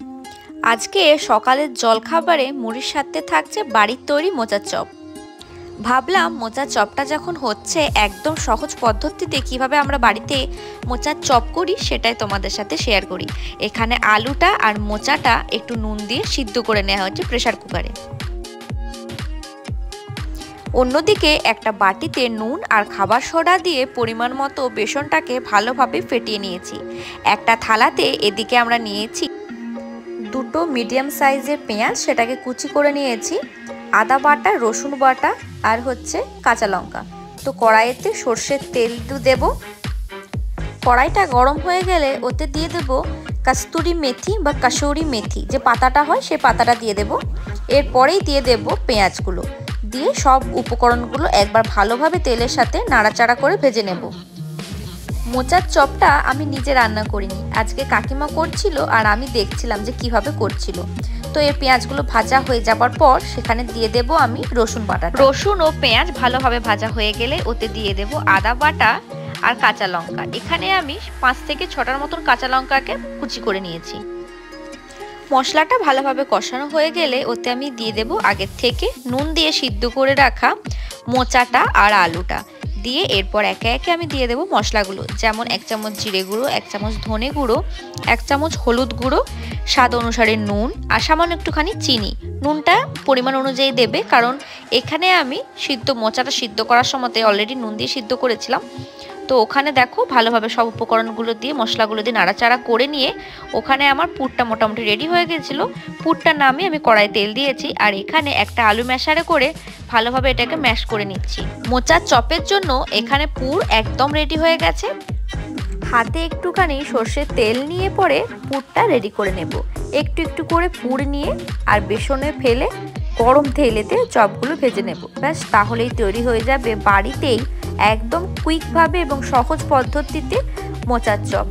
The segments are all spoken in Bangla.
আজকে সকালের জলখাবারে মুড়ির সাথে থাকছে বাড়ির তৈরি মোচার চপ। ভাবলাম মোচার চপটা যখন হচ্ছে একদম সহজ পদ্ধতিতে কিভাবে আমরা বাড়িতে মোচার চপ করি সেটাই তোমাদের সাথে শেয়ার করি। এখানে আলুটা আর মোচাটা একটু নুন দিয়ে সিদ্ধ করে নেওয়া হচ্ছে প্রেসার কুকারে। অন্যদিকে একটা বাটিতে নুন আর খাবার সোডা দিয়ে পরিমাণ মতো বেসনটাকে ভালোভাবে ফেটিয়ে নিয়েছি। একটা থালাতে এদিকে আমরা নিয়েছি দুটো মিডিয়াম সাইজের পেঁয়াজ, সেটাকে কুচি করে নিয়েছি, আদা বাটা, রসুন বাটা আর হচ্ছে কাঁচা লঙ্কা। তো কড়াইতে সর্ষের তেল দেব। কড়াইটা গরম হয়ে গেলে ওতে দিয়ে দেব কস্তুরি মেথি বা কাসুরি মেথি, যে পাতাটা হয় সে পাতাটা দিয়ে দেব। এরপরেই দিয়ে দেব পেঁয়াজগুলো, দিয়ে সব উপকরণগুলো একবার ভালোভাবে তেলের সাথে নাড়াচাড়া করে ভেজে নেব। মোচার চপটা আমি নিজে রান্না করিনি, আজকে কাকিমা করছিল আর আমি দেখছিলাম যে কিভাবে করছিল। তো এই পেঁয়াজগুলো ভাজা হয়ে যাবার পর সেখানে দিয়ে দেব আমি রসুন বাটা। রসুন ও পেঁয়াজ ভালোভাবে ভাজা হয়ে গেলে ওতে দিয়ে দেব আদা বাটা আর কাঁচা লঙ্কা। এখানে আমি 5 থেকে 6টার মতন কাঁচা লঙ্কাকে কুচি করে নিয়েছি। মশলাটা ভালোভাবে কষানো হয়ে গেলে ওতে আমি দিয়ে দেব আগের থেকে নুন দিয়ে সিদ্ধ করে রাখা মোচাটা আর আলুটা দিয়ে এরপর একে একে আমি দিয়ে দেব মশলাগুলো, যেমন 1 চামচ জিরে গুঁড়ো, 1 চামচ ধনে গুঁড়ো, 1 চামচ হলুদ গুঁড়ো, স্বাদ অনুসারে নুন আর সামান্য একটুখানি চিনি। নুনটা পরিমাণ অনুযায়ী দেবে, কারণ এখানে আমি মোচাটা সিদ্ধ করার সময় অলরেডি নুন দিয়ে সিদ্ধ করেছিলাম। তো ওখানে দেখো ভালোভাবে সব উপকরণগুলো দিয়ে মশলাগুলো দিয়ে নাড়াচাড়া করে নিয়ে ওখানে আমার পুরটা মোটামুটি রেডি হয়ে গেছিলো। পুরটা নামিয়ে আমি কড়াই তেল দিয়েছি আর এখানে একটা আলু ম্যাশারে করে ভালোভাবে এটাকে ম্যাশ করে নিচ্ছি। মোচার চপের জন্য এখানে পুর একদম রেডি হয়ে গেছে। হাতে একটুখানি সর্ষের তেল নিয়ে পরে পুরটা রেডি করে নেব। একটু একটু করে পুর নিয়ে আর বেসনে ফেলে গরম তেলেতে চপগুলো ভেজে নেব। ব্যাস, তাহলেই তৈরি হয়ে যাবে বাড়িতেই একদম কুইকভাবে এবং সহজ পদ্ধতিতে মোচার চপ।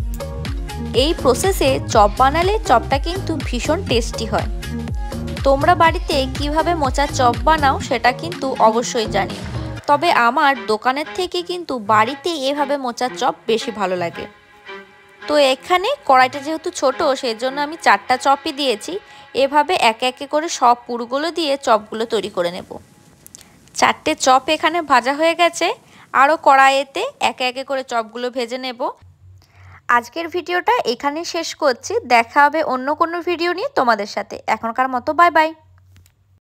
এই প্রসেসে চপ বানালে চপটা কিন্তু ভীষণ টেস্টি হয়। তোমরা বাড়িতে কিভাবে মোচার চপ বানাও সেটা কিন্তু অবশ্যই জানি, তবে আমার দোকানের থেকে কিন্তু বাড়িতে এভাবে মোচার চপ বেশি ভালো লাগে। তো এখানে কড়াইটা যেহেতু ছোট সেই জন্য আমি 4টা চপই দিয়েছি। এভাবে একে একে করে সব পুরগুলো দিয়ে চপগুলো তৈরি করে নেব। 4টে চপ এখানে ভাজা হয়ে গেছে, আরও কড়াইতে একে একে করে চপগুলো ভেজে নেব। আজকের ভিডিওটা এখানে শেষ করছি, দেখা হবে অন্য কোনো ভিডিও নিয়ে তোমাদের সাথে। এখনকার মতো বাই বাই।